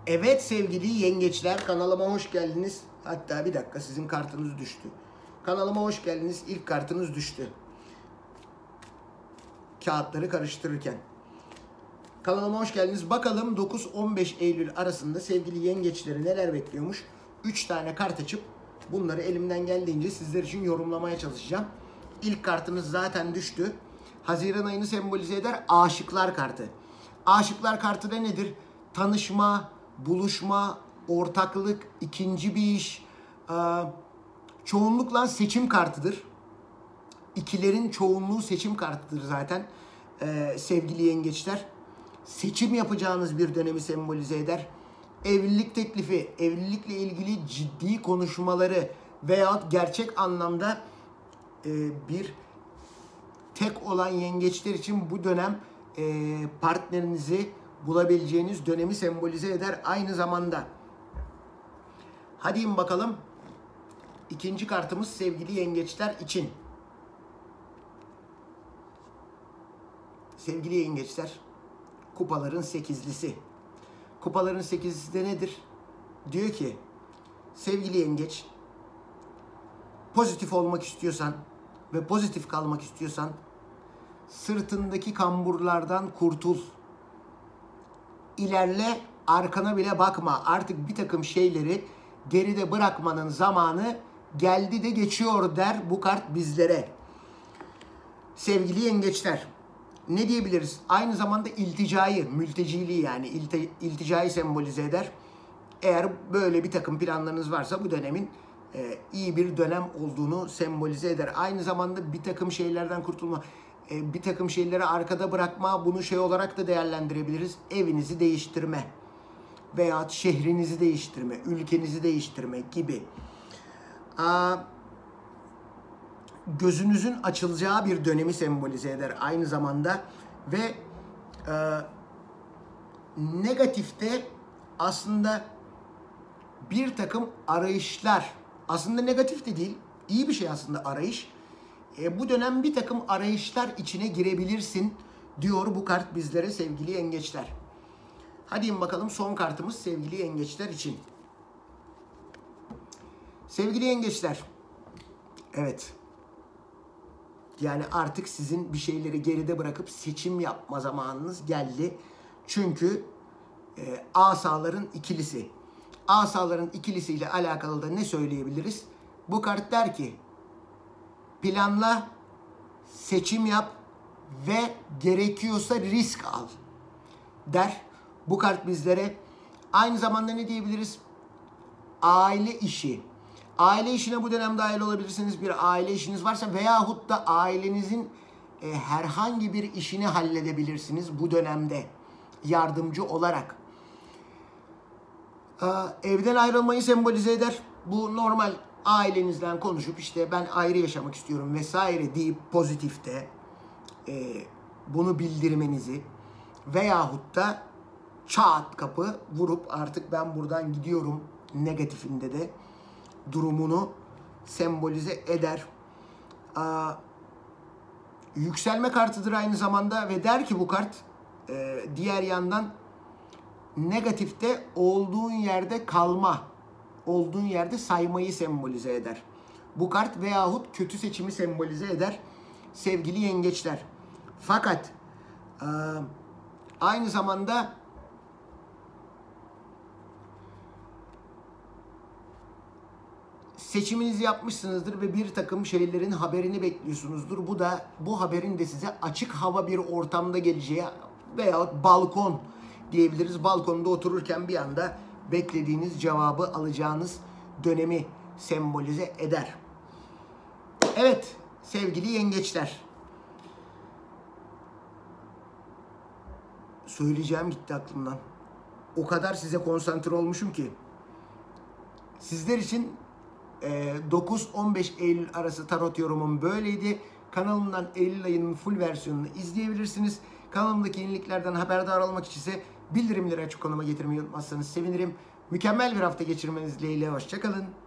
Evet sevgili yengeçler, kanalıma hoş geldiniz. Hatta bir dakika, sizin kartınız düştü. Kanalıma hoş geldiniz. İlk kartınız düştü. Kağıtları karıştırırken. Kanalıma hoş geldiniz. Bakalım 9-15 Eylül arasında sevgili yengeçleri neler bekliyormuş. 3 tane kart açıp bunları elimden geldiğince sizler için yorumlamaya çalışacağım. İlk kartınız zaten düştü. Haziran ayını sembolize eder aşıklar kartı. Aşıklar kartı da nedir? Tanışma, buluşma, ortaklık, ikinci bir iş, çoğunlukla seçim kartıdır. İkilerin çoğunluğu seçim kartıdır zaten sevgili yengeçler. Seçim yapacağınız bir dönemi sembolize eder. Evlilik teklifi, evlilikle ilgili ciddi konuşmaları veyahut gerçek anlamda bir tek olan yengeçler için bu dönem partnerinizi bulabileceğiniz dönemi sembolize eder aynı zamanda. Hadi bakalım. İkinci kartımız sevgili yengeçler için. Sevgili yengeçler, kupaların sekizlisi. Kupaların sekizlisi de nedir? Diyor ki, sevgili yengeç, pozitif olmak istiyorsan ve pozitif kalmak istiyorsan sırtındaki kamburlardan kurtul. İlerle, arkana bile bakma. Artık bir takım şeyleri geride bırakmanın zamanı geldi de geçiyor der bu kart bizlere. Sevgili yengeçler, ne diyebiliriz? Aynı zamanda ilticayı, mülteciliği yani ilticayı sembolize eder. Eğer böyle bir takım planlarınız varsa bu dönemin iyi bir dönem olduğunu sembolize eder. Aynı zamanda bir takım şeylerden kurtulma, bir takım şeyleri arkada bırakma, bunu şey olarak da değerlendirebiliriz. Evinizi değiştirme veya şehrinizi değiştirme, ülkenizi değiştirme gibi. Gözünüzün açılacağı bir dönemi sembolize eder aynı zamanda ve negatifte aslında bir takım arayışlar, aslında negatif de değil, iyi bir şey aslında arayış. Bu dönem bir takım arayışlar içine girebilirsin diyor bu kart bizlere sevgili yengeçler. Hadi bakalım son kartımız sevgili yengeçler için. Sevgili yengeçler, evet. Yani artık sizin bir şeyleri geride bırakıp seçim yapma zamanınız geldi. Çünkü asaların ikilisi. Asaların ikilisiyle alakalı da ne söyleyebiliriz? Bu kart der ki, planla, seçim yap ve gerekiyorsa risk al der. Bu kart bizlere aynı zamanda ne diyebiliriz? Aile işi. Aile işine bu dönem dahil olabilirsiniz. Bir aile işiniz varsa veyahut da ailenizin herhangi bir işini halledebilirsiniz bu dönemde yardımcı olarak. Evden ayrılmayı sembolize eder. Bu normal ailenizden konuşup işte ben ayrı yaşamak istiyorum vesaire deyip pozitifte bunu bildirmenizi veyahut da çat kapı vurup artık ben buradan gidiyorum negatifinde de durumunu sembolize eder. Yükselme kartıdır aynı zamanda ve der ki bu kart diğer yandan negatifte olduğun yerde kalma, olduğun yerde saymayı sembolize eder. Bu kart veyahut kötü seçimi sembolize eder sevgili yengeçler. Fakat aynı zamanda seçiminizi yapmışsınızdır ve bir takım şeylerin haberini bekliyorsunuzdur. Bu haberin de size açık hava bir ortamda geleceği veyahut balkon diyebiliriz. Balkonda otururken bir anda beklediğiniz cevabı alacağınız dönemi sembolize eder. Evet sevgili yengeçler. Söyleyeceğim gitti aklımdan. O kadar size konsantre olmuşum ki. Sizler için 9-15 Eylül arası tarot yorumum böyleydi. Kanalımdan Eylül ayının full versiyonunu izleyebilirsiniz. Kanalımdaki yeniliklerden haberdar olmak için ise bildirimleri açık konuma getirmeyi unutmazsanız sevinirim. Mükemmel bir hafta geçirmeniz dileğiyle. Hoşça kalın.